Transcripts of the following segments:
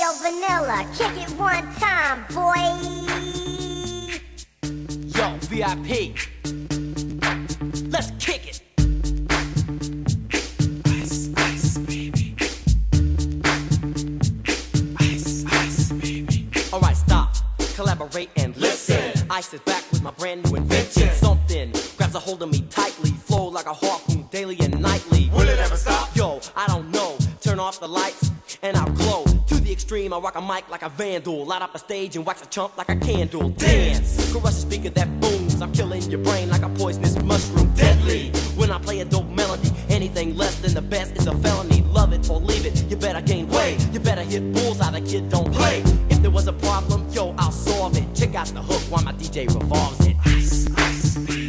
Yo, Vanilla, kick it one time, boy. Yo, VIP, let's kick it. Ice, ice, baby. Ice, ice, baby. Alright, stop, collaborate and listen. Ice is back with my brand new invention. Something grabs a hold of me tightly, flow like a harpoon daily and nightly. Will it ever stop? Yo, I don't know. Turn off the lights and I'll glow. To the extreme, I rock a mic like a vandal. Light up a stage and wax a chump like a candle. Dance, crush a speaker that booms. I'm killing your brain like a poisonous mushroom. Deadly, when I play a dope melody. Anything less than the best is a felony. Love it or leave it, you better gain weight. You better hit bullseye, the kid don't play. If there was a problem, yo, I'll solve it. Check out the hook while my DJ revolves it. Ice, ice, baby.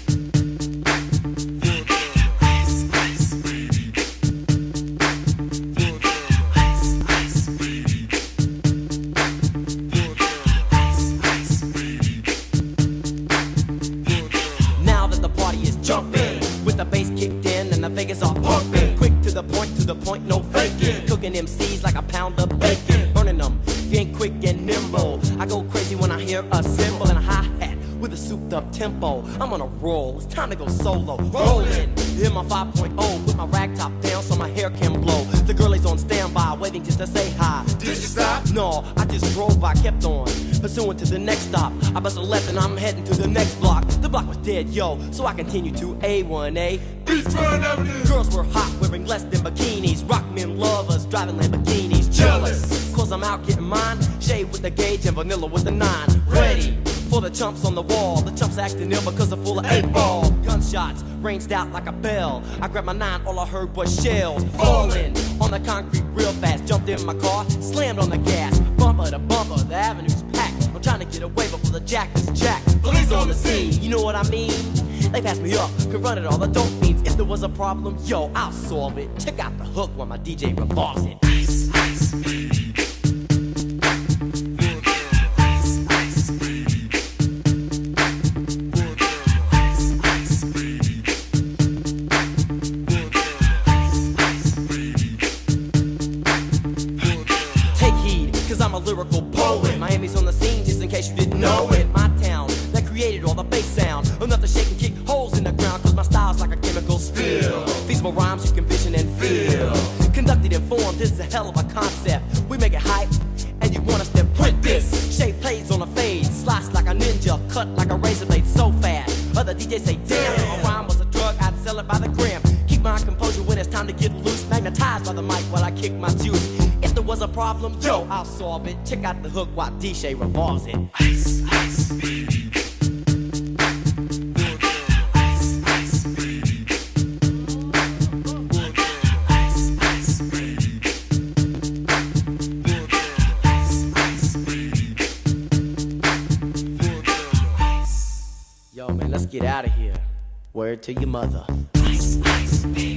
Jumping, with the bass kicked in and the Vegas are pumping. Quick to the point, no faking. Cooking MCs like a pound of bacon. Burning them, if you ain't quick and nimble. I go crazy when I hear a cymbal and a hi-hat with a souped up tempo. I'm on a roll, it's time to go solo. Rolling, in my 5.0, put my rag top down so my hair can blow. The girl is on standby, waiting just to say hi. Did you stop? No, I just drove by, kept on pursuing to the next stop. I bust a left and I'm heading to the next block. The block was dead, yo, so I continue to A1A. Beachfront Avenue. Girls were hot, wearing less than bikinis. Rock men lovers, driving Lamborghinis. Jealous, cause I'm out getting mine. Shade with the gauge and vanilla with the 9. Ready for the chumps on the wall. The chumps acting ill because they're full of 8-ball. Gunshots ranged out like a bell. I grabbed my 9, all I heard was shells falling on the concrete real fast. Jumped in my car, slammed on the gas. Bumper to bumper, the avenue's packed. I'm trying to get away before the jack is jacked. Police on the scene, you know what I mean? They passed me up, could run it all the dope fiends. If there was a problem, yo, I'll solve it. Check out the hook while my DJ revolves it. Ice, ice, baby. I'm a lyrical poet. Miami's on the scene, just in case you didn't know it. My town that created all the bass sound. Enough to shake and kick holes in the ground, cause my style's like a chemical spill. Feasible rhymes you can vision and feel. Conducted in form, this is a hell of a concept. We make it hype, and you want us to print this. Shape plays on a fade, slice like a ninja, cut like a razor blade so fast. Other DJs say, damn, if a rhyme was a drug, I'd sell it by the gram. Keep my composure when it's time to get loose. Magnetized by the mic while I kick my juice. If there was a problem, yo, I'll solve it. Check out the hook while DJ revolves it. Ice, ice, baby. Ice, ice, baby. Ice, ice, baby. Ice, ice, baby. Yo, man, let's get out of here. Word to your mother. Ice, ice, baby.